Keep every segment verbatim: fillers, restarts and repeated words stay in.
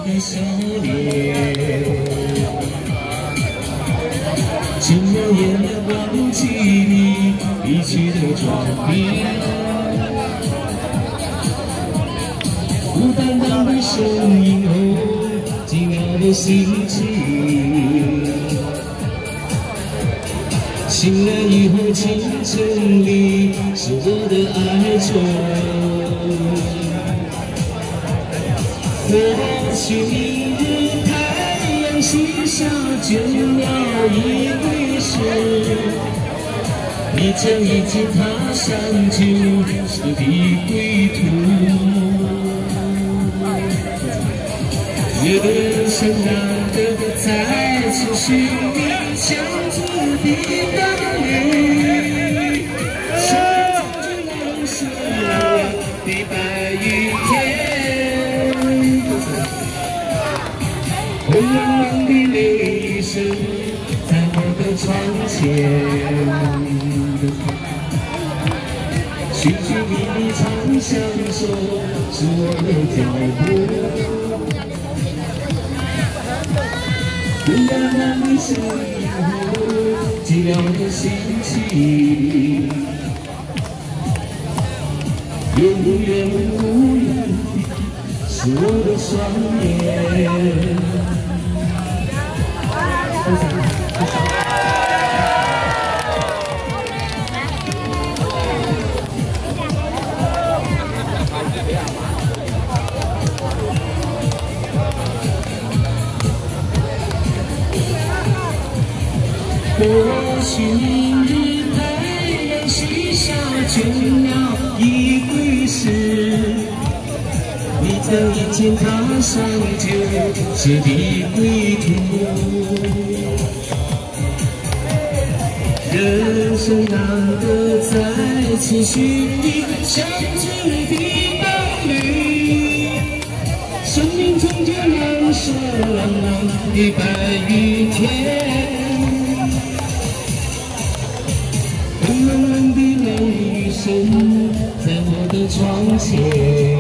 的笑脸，轻描眼的忘记你离去的照片，孤单单的身影后，寂寥的心情。醒来以后，清晨里是我的哀愁。 或许明日太阳西下，倦了已归时，你将已经踏上旧时的归途。人生难得再次寻觅相知的道理，生命中最难舍的白云天。 红茫茫的泪声在我的窗前，寻寻觅觅长相守是我的脚步。孤单单的身影后，寂寥的心情，永远无言的是我的双眼。 或许明日太阳西下，倦了已归时，你将已经踏上旧时的归途。人生难得再次寻觅相知的道理，生命终究难舍朗朗的白云天。 红茫茫的泪声在我的窗前，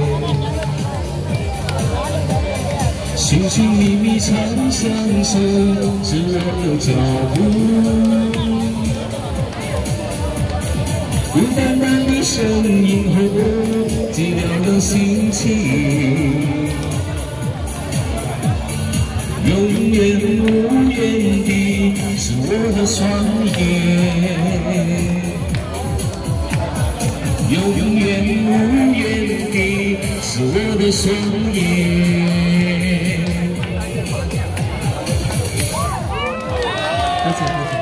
寻寻觅觅长相守是我的脚步。孤单单的身影后，寂寥的心情，永远无言的是我的双眼。 永远无言的是我的双眼。